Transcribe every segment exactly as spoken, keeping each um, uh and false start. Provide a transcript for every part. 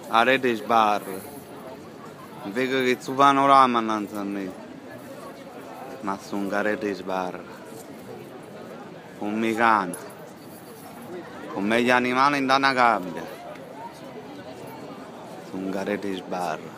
a rete sbarra. Vedo che su panorama non so me. Ma sono carete sbarra. Con mi cane. Con me gli animali in una gabbia. Sono carete sbarra.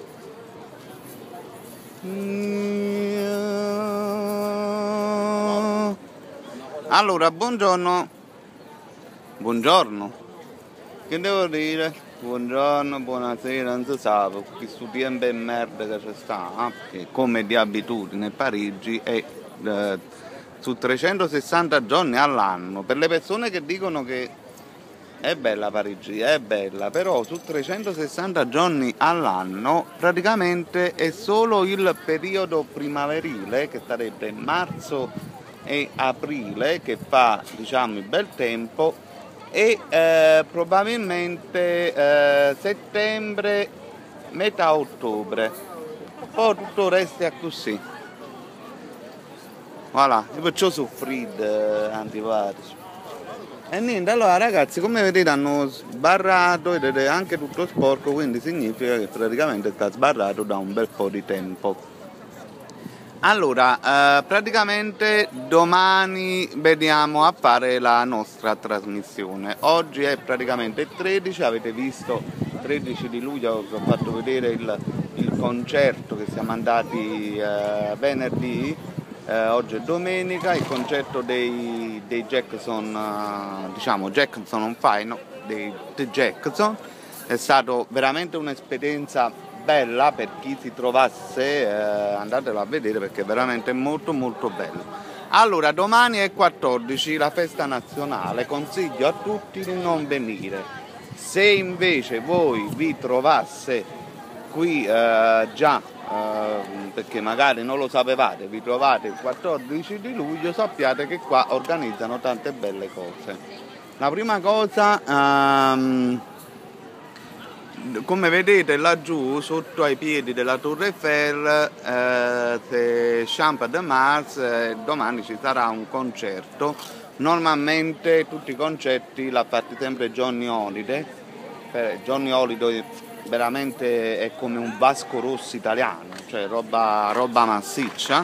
Allora, buongiorno. Buongiorno. Che devo dire? Buongiorno, buonasera, non si sa, questo tempo è merda che ci sta, eh? Come di abitudine Parigi è eh, su trecentosessanta giorni all'anno. Per le persone che dicono che è bella Parigi, è bella, però su trecentosessanta giorni all'anno praticamente è solo il periodo primaverile, che sarebbe marzo e aprile, che fa, diciamo, il bel tempo, e eh, probabilmente eh, settembre, metà ottobre, poi tutto il resto è così. Voilà, io perciò soffrito eh, antipatici. E niente, allora ragazzi, come vedete hanno sbarrato ed è anche tutto sporco, quindi significa che praticamente sta sbarrato da un bel po' di tempo. Allora, eh, praticamente domani veniamo a fare la nostra trasmissione. Oggi è praticamente tredici, avete visto, tredici di luglio, vi ho fatto vedere il, il concerto che siamo andati eh, venerdì, eh, oggi è domenica, il concerto dei, dei Jackson, eh, diciamo Jackson on Fire, no, dei The Jackson, è stato veramente un'esperienza bella per chi si trovasse, eh, andatelo a vedere perché è veramente molto molto bello. Allora, domani è quattordici, la festa nazionale, consiglio a tutti di non venire. Se invece voi vi trovasse qui eh, già, eh, perché magari non lo sapevate, vi trovate il quattordici di luglio, sappiate che qua organizzano tante belle cose. La prima cosa, ehm, come vedete laggiù sotto ai piedi della Tour Eiffel eh, c'è Champ de Mars, eh, domani ci sarà un concerto. Normalmente tutti i concerti l'ha fatti sempre Johnny Hallyday. eh, Johnny Hallyday veramente è come un Vasco Rossi italiano, cioè roba, roba massiccia.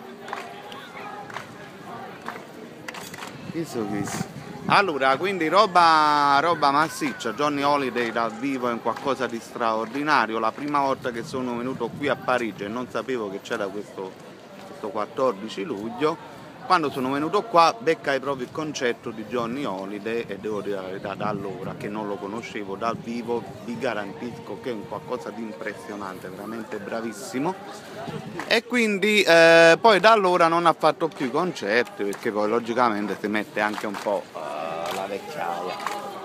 Questo, questo. Allora, quindi roba, roba massiccia, Johnny Hallyday dal vivo è un qualcosa di straordinario. La prima volta che sono venuto qui a Parigi e non sapevo che c'era questo, questo quattordici luglio, quando sono venuto qua beccai proprio il concerto di Johnny Hallyday e devo dire la verità, da allora che non lo conoscevo dal vivo vi garantisco che è un qualcosa di impressionante, veramente bravissimo. E quindi eh, poi da allora non ha fatto più i concerti perché poi logicamente si mette anche un po' uh, la vecchiaia.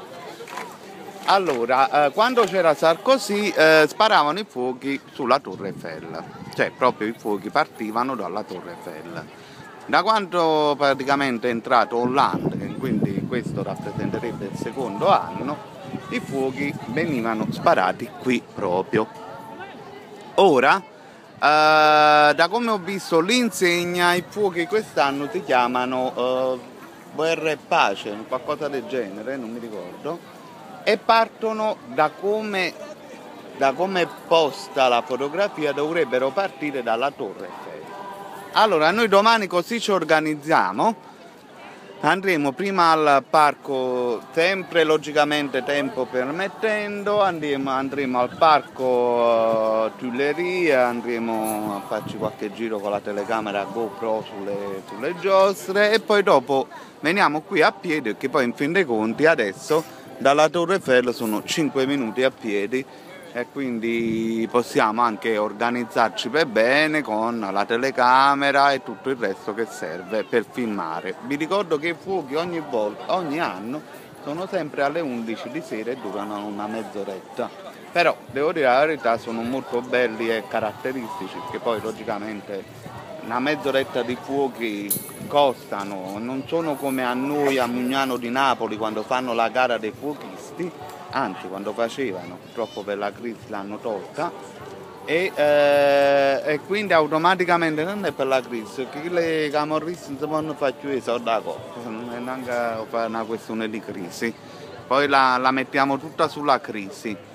Allora, eh, quando c'era Sarkozy eh, sparavano i fuochi sulla Torre Eiffel, cioè proprio i fuochi partivano dalla Torre Eiffel. Da quando praticamente è entrato Hollande, quindi questo rappresenterebbe il secondo anno, i fuochi venivano sparati qui proprio. Ora, eh, da come ho visto l'insegna, i fuochi quest'anno si chiamano eh, Guerra e Pace, qualcosa del genere, non mi ricordo, e partono da come, da come è posta la fotografia, dovrebbero partire dalla Torre Eiffel. Allora, noi domani così ci organizziamo, andremo prima al parco, sempre logicamente tempo permettendo, andremo, andremo al parco uh, Tuileries, andremo a farci qualche giro con la telecamera GoPro sulle, sulle giostre e poi dopo veniamo qui a piedi, perché poi in fin dei conti adesso dalla Torre Eiffel sono cinque minuti a piedi, e quindi possiamo anche organizzarci per bene con la telecamera e tutto il resto che serve per filmare. Vi ricordo che i fuochi ogni volta, ogni anno sono sempre alle undici di sera e durano una mezz'oretta, però devo dire la verità, sono molto belli e caratteristici, perché poi logicamente una mezz'oretta di fuochi costano, non sono come a noi a Mugnano di Napoli quando fanno la gara dei fuochisti, anzi quando facevano, purtroppo per la crisi l'hanno tolta, e, eh, e quindi automaticamente non è per la crisi, perché le camorristi non si possono fare più i soldi da cosa, non è neanche una questione di crisi, poi la, la mettiamo tutta sulla crisi.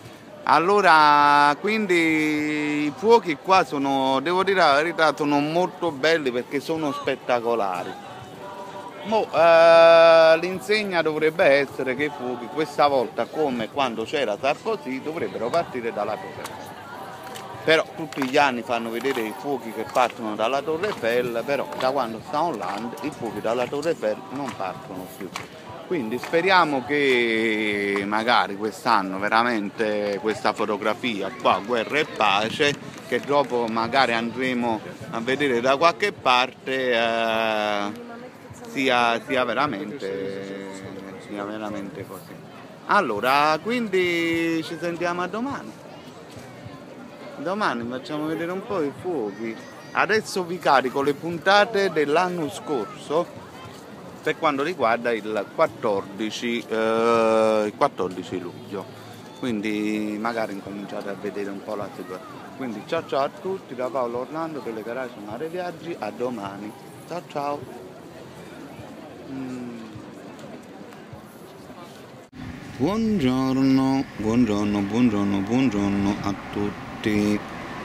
Allora, quindi i fuochi qua sono, devo dire la verità, sono molto belli perché sono spettacolari. Mo, eh, l'insegna dovrebbe essere che i fuochi questa volta, come quando c'era Sarkozy, dovrebbero partire dalla Torre Eiffel. Però tutti gli anni fanno vedere i fuochi che partono dalla Torre Eiffel, però da quando sta Hollande i fuochi dalla Torre Eiffel non partono più. Quindi speriamo che magari quest'anno veramente questa fotografia qua, guerra e pace, che dopo magari andremo a vedere da qualche parte, eh, sia, sia, veramente, sia veramente così. Allora, quindi ci sentiamo a domani. Domani facciamo vedere un po' i fuochi. Adesso vi carico le puntate dell'anno scorso per quanto riguarda il quattordici, eh, il quattordici luglio. Quindi magari incominciate a vedere un po' la situazione. Quindi ciao ciao a tutti da Paolo Orlando delle Garage Mare Viaggi, a domani. Ciao ciao. Mm. Buongiorno, buongiorno, buongiorno, buongiorno a tutti.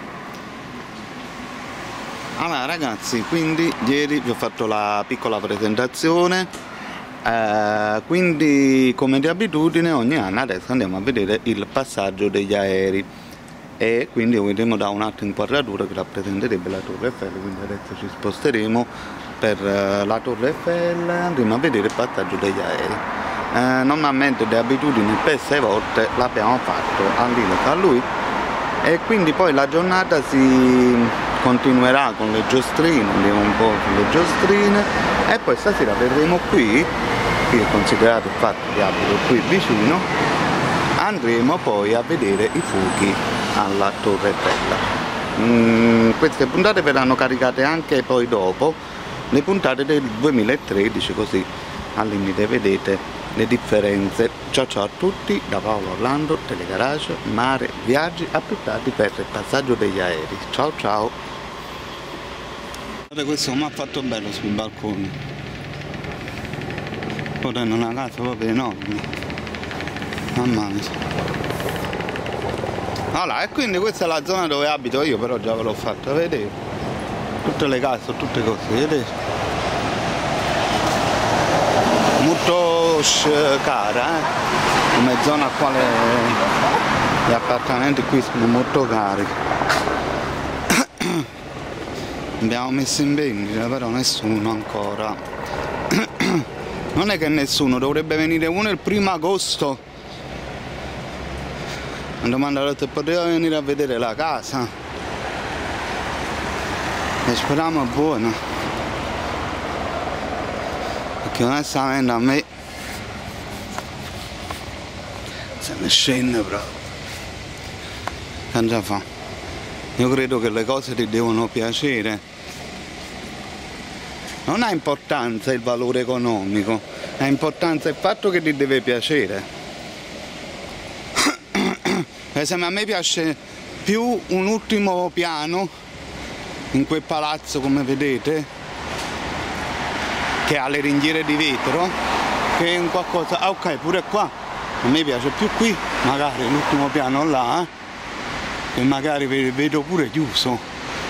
Allora ragazzi, quindi ieri vi ho fatto la piccola presentazione, eh, quindi come di abitudine ogni anno adesso andiamo a vedere il passaggio degli aerei e quindi vedremo da un'altra inquadratura che rappresenterebbe la Torre Eiffel, quindi adesso ci sposteremo per uh, la Torre Eiffel e andremo a vedere il passaggio degli aerei. Eh, normalmente di abitudine per sei volte l'abbiamo fatto all'Iloca a lui e quindi poi la giornata si continuerà con le giostrine, andiamo un po' sulle giostrine e poi stasera verremo qui, qui considerato il fatto che abito qui vicino, andremo poi a vedere i fuochi alla Torre Eiffel. Mm, queste puntate verranno caricate anche poi dopo le puntate del duemilatredici, così al limite vedete le differenze. Ciao ciao a tutti da Paolo Orlando, Telegarage Mare Viaggi, appittati per il passaggio degli aerei. Ciao ciao. Guardate, questo mi ha fatto bello sui balconi, ora in una casa proprio enorme, mamma mia. Allora, e quindi questa è la zona dove abito io, però già ve l'ho fatta vedere, tutte le case, tutte cose, vedete? Molto cara, eh? Come zona quale gli appartamenti qui sono molto cari. Abbiamo messo in vendita, però nessuno ancora. Non è che nessuno, dovrebbe venire uno il primo agosto. Mi domandano se poteva venire a vedere la casa. E speriamo buono. Perché onestamente a me se ne scende proprio. Che già fa? Io credo che le cose ti devono piacere. Non ha importanza il valore economico, ha importanza il fatto che ti deve piacere. Per esempio a me piace più un ultimo piano in quel palazzo, come vedete, che ha le ringhiere di vetro, che in qualcosa. Ah ok, pure qua a me piace più qui, magari l'ultimo piano là, eh, che magari vedo pure chiuso.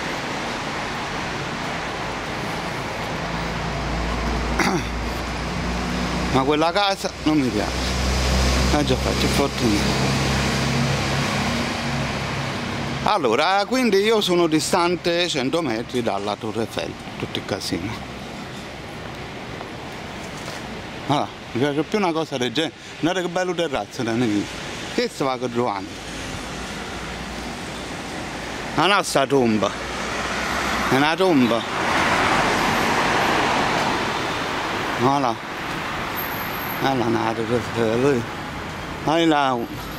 Ma quella casa non mi piace, ha già fatto il fortuna. Allora, quindi io sono distante cento metri dalla Torre Eiffel, tutto il casino. Allora, mi piace più una cosa del genere. Guardate che bello terrazzo da noi. Che sta va trovando? La nostra tomba. È una tomba. Voilà. Alla nata questa lui. Là.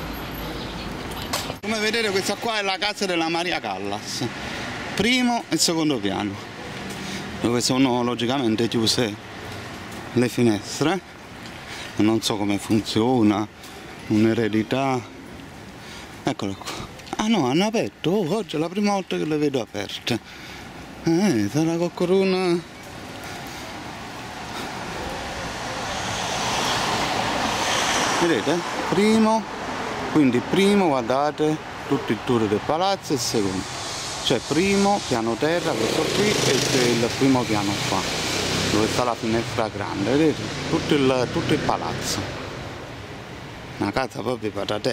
Come vedete questa qua è la casa della Maria Callas. Primo e secondo piano. Dove sono logicamente chiuse le finestre, non so come funziona, un'eredità. Eccolo qua. Ah no, hanno aperto, oh, oggi è la prima volta che le vedo aperte. Eh, sarà qualcuno. Vedete? Primo Quindi il primo, guardate, tutto il tour del palazzo e il secondo. Cioè primo, piano terra, questo qui, e c'è il primo piano qua, dove sta la finestra grande, vedete? Tutto il, tutto il palazzo. Una casa proprio patatè.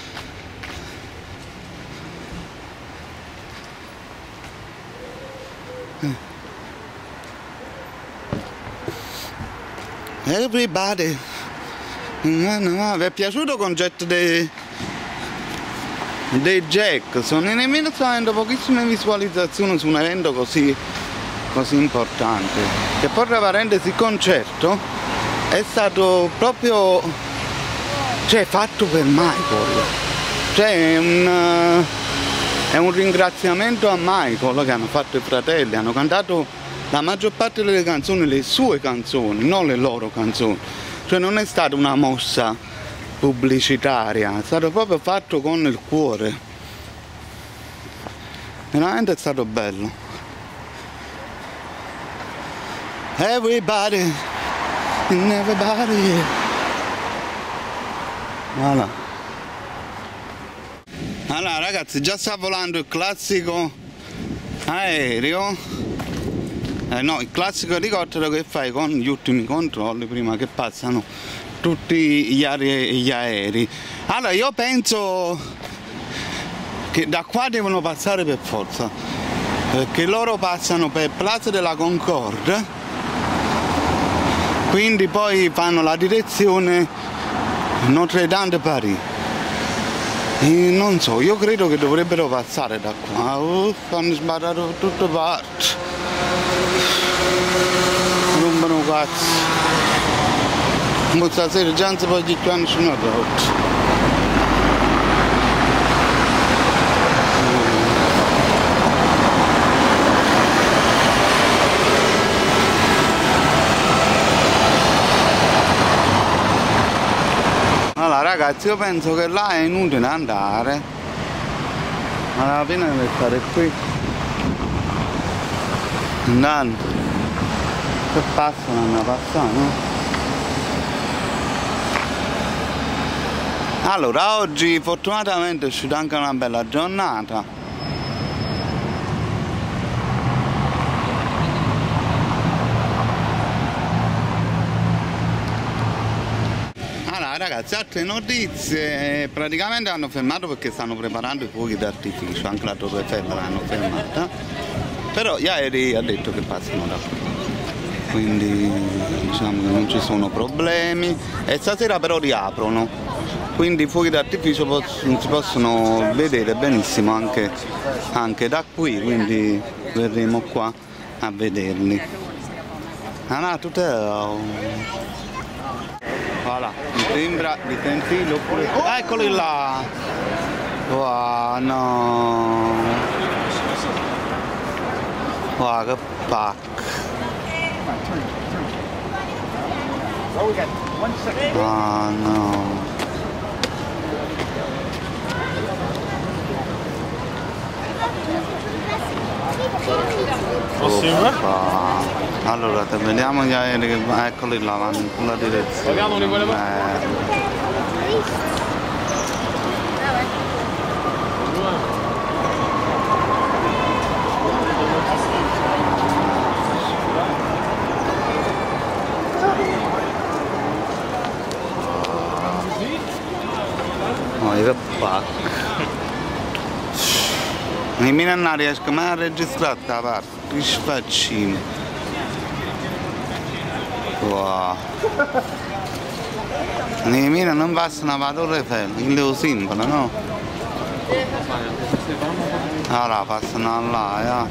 Everybody. No, no, vi è piaciuto il concetto dei, dei jack? Sono nemmeno sto avendo pochissime visualizzazioni su un evento così, così importante. Che poi tra parentesi il concerto è stato proprio, cioè, fatto per Michael. Cioè è un, è un ringraziamento a Michael che hanno fatto i fratelli, hanno cantato la maggior parte delle canzoni, le sue canzoni, non le loro canzoni. Cioè non è stata una mossa pubblicitaria, è stato proprio fatto con il cuore. Veramente è stato bello. Everybody, and everybody. Voilà. Allora ragazzi, già sta volando il classico aereo. Eh no, il classico elicottero che fai con gli ultimi controlli prima che passano tutti gli, aerei, gli aerei. Allora io penso che da qua devono passare per forza, perché loro passano per Place de la Concorde, quindi poi fanno la direzione Notre Dame de Paris. E non so, io credo che dovrebbero passare da qua. Oh, fanno sbarrare da tutte parti. Rompono cazzo. Ma stasera già non si può dire quando ci sono rotti. Allora ragazzi, io penso che là è inutile andare. Alla fine deve stare qui. Andando. Che passano, hanno passato, no? Allora, oggi fortunatamente è uscita anche una bella giornata. Allora ragazzi, altre notizie, praticamente hanno fermato perché stanno preparando i fuochi d'artificio, anche la Torre Eiffel l'hanno fermata, però gli aerei ha detto che passano da qui. Quindi diciamo che non ci sono problemi e stasera però riaprono, quindi i fuochi d'artificio si possono vedere benissimo anche, anche da qui, quindi verremo qua a vederli. Ah, tutto voilà, mi sembra di sentirlo oppure... Oh, eccoli là! Wow, no! Wow, che pacco! Oh no. Oh, allora vediamo gli aerei che eccoli là, vanno in quella direzione. Eh. Oh, che pacco. Nemmeno non riesco mai a registrare questa parte, che sfaccino. Wow. Nemmeno non passano la Torre Eiffel, il loro simbolo, no? Allora passano là,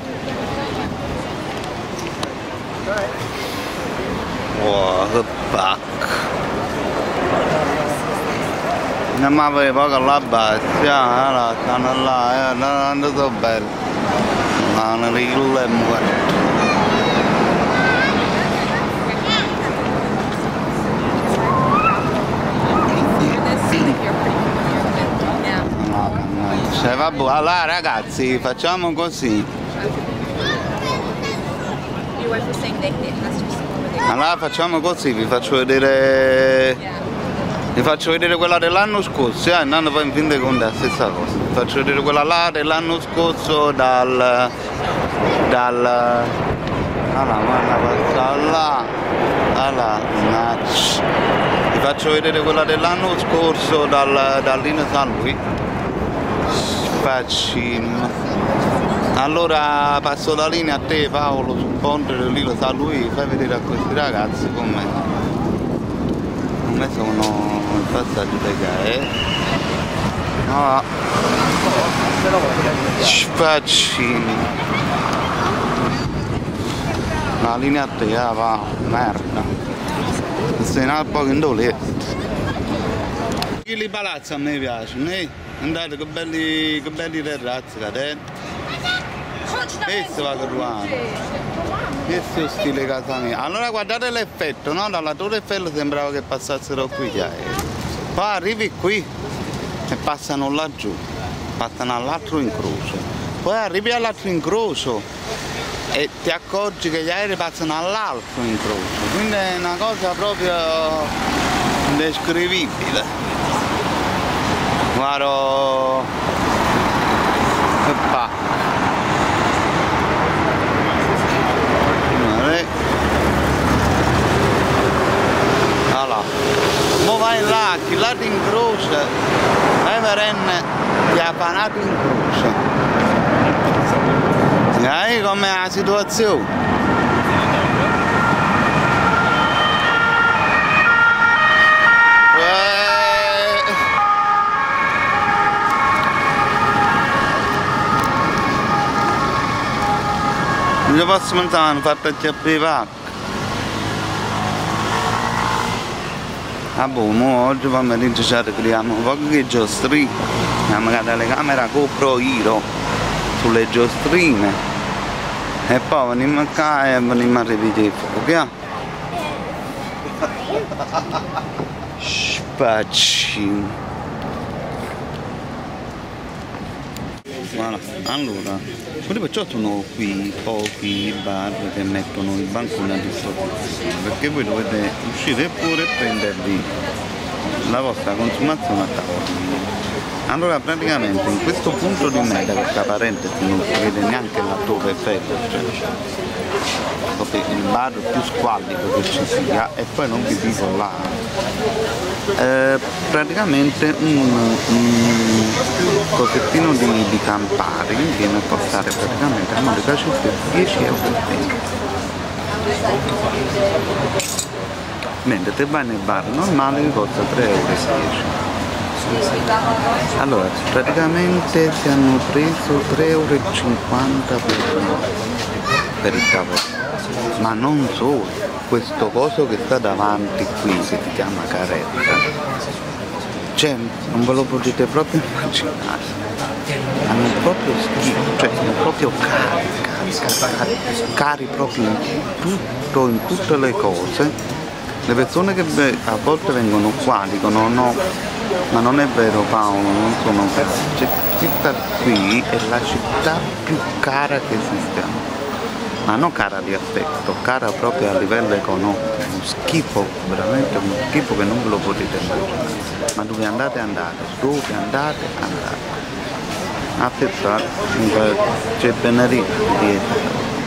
eh. Wow, che pacco. Non mi avevo poco alla base, allora stanno là, eh, non è andato bello. Non ricordo e muerto. Cioè, vabbè, allora ragazzi, facciamo così. Allora facciamo così, vi faccio vedere Vi faccio vedere quella dell'anno scorso, eh, non poi in fin dei conti è la stessa cosa. Vi faccio vedere quella là dell'anno scorso dal... dal... allora, guarda, passa là, allora, nacci. Vi faccio vedere quella dell'anno scorso dal, dall'Ino San Lui. Faccino. Allora passo la linea a te Paolo sul ponte dell'Ino San Lui, fai vedere a questi ragazzi come, come sono i passaggi dei gai. No. Spaccini. La linea a te, ah, va, merda. Sei un po' che indolente. I palazzi a me piacciono, eh? Andate che belli, che belli terrazzi cadenti. Questo va ruano. Questo è lo stile casa mia. Allora guardate l'effetto, no? Dalla Torre Eiffel sembrava che passassero qui gli aerei. Poi arrivi qui e passano laggiù, passano all'altro incrocio. Poi arrivi all'altro incrocio e ti accorgi che gli aerei passano all'altro incrocio. Quindi è una cosa proprio indescrivibile. Guarda, e pa. Allora, mo vai là, chi là ti incrocia, vai perenne, ti ha panato in croce. Sai com'è la situazione? Non posso pensare, hanno fatto acchiappare i pacchi. Ah boh, mo oggi pomeriggio ci arriviamo un po' che giostrini. Andiamo con la telecamera GoPro Hero sulle giostrine. E poi veniamo qua e veniamo a rivedere, ok? Spaccino. Voilà. Allora, quelli perciò sono qui pochi bar che mettono i banconi a disposizione, perché voi dovete uscire fuori e prendervi la vostra consumazione a tavola. Allora praticamente in questo punto di meta, questa parentesi non si vede neanche la Torre Eiffel, cioè proprio il bar più squallido che ci sia, e poi non vi dico là. Eh, praticamente un, un cosettino di, di Campari viene a costare praticamente a Modica circa dieci euro. Mentre te vai nel bar normale vi costa tre euro e dieci. Allora praticamente si hanno preso tre euro e cinquanta per, per il tavolo. Ma non solo, questo coso che sta davanti qui, che si chiama caretta, cioè non ve lo potete proprio immaginare, hanno proprio schifo, cioè sono proprio cari, cari, cari, cari proprio in tutto, in tutte le cose. Le persone che a volte vengono qua dicono no, ma non è vero Paolo, non sono cari, cioè questa qui è la città più cara che esiste. Ma non cara di aspetto, cara proprio a livello economico, uno schifo, veramente uno schifo che non ve lo potete immaginare. Ma dove andate andate, dove andate andate. A pensare, c'è Benedetto dietro.